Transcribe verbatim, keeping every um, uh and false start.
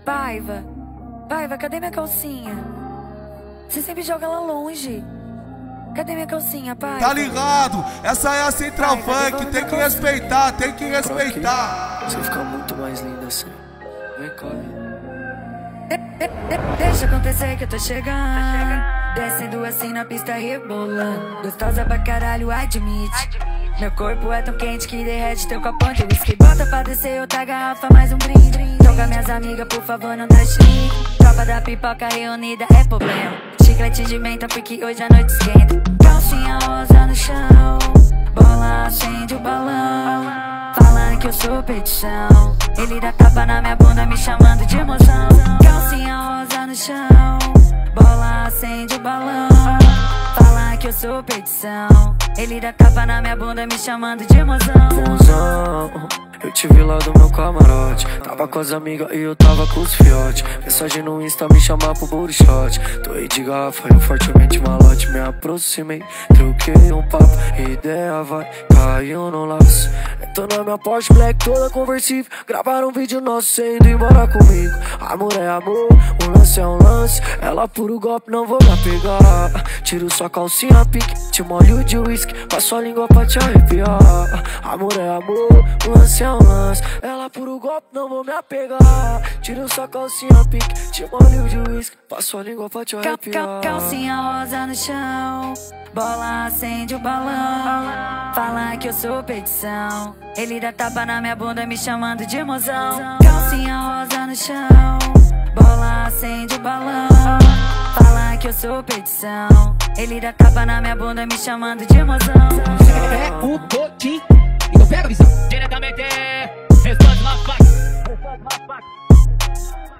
Paiva, Paiva, cadê minha calcinha? Você sempre joga ela longe. Cadê minha calcinha, Paiva? Tá ligado? Essa é a Central Paiva, Funk, tem que respeitar, tem que respeitar. Você fica muito mais linda assim. Vem cá, de, de, de, Deixa acontecer que eu tô chegando. Descendo assim na pista rebolando. Gostosa pra caralho, admite. Meu corpo é tão quente que derrete teu copão de whisky. Bota pra descer outra garrafa, mais um brinde. Toca minhas amigas, por favor, não dá chilique. Tropa da pipoca reunida é problema. Chiclete de menta porque hoje a noite esquenta. Calcinha rosa no chão, bola acende o balão. Falando que eu sou petição. Ele dá tapa na minha bunda me chamando de emoção. Calcinha rosa no chão, bola acende o balão. Fala que eu sou petição. Ele dá tapa na minha bunda me chamando de emoção. Mozão, eu te vi lá do meu camarote. Tava com as amigas e eu tava com os fiote. Mensagem no Insta me chamar pro booty shot. Tô aí de garrafa, eu fortemente malote. Me aproximei, troquei um papo. Ideia vai, caiu no laço. Tô na minha Porsche Black toda conversível. Gravaram um vídeo nosso cê indo embora comigo. Amor é amor, um lance é um lance. Ela puro golpe, não vou me apegar. Tiro sua calcinha, pique, te molho de whisky. Passo a língua pra te arrepiar. Amor é amor, um lance é um lance. Ela puro golpe, não vou me apegar. Tiro sua calcinha, pique, te molho de whisky. Passo a língua pra te arrepiar. Cal, cal, calcinha rosa no chão, bola acende o balão. Fala que eu sou petição. Ele dá tapa na minha bunda me chamando de emoção. Calcinha rosa no chão, bola acende o balão. Fala que eu sou petição. Ele dá tapa na minha bunda me chamando de emoção. É o Totim. Então pega a visão. Diretamente, responde uma faca.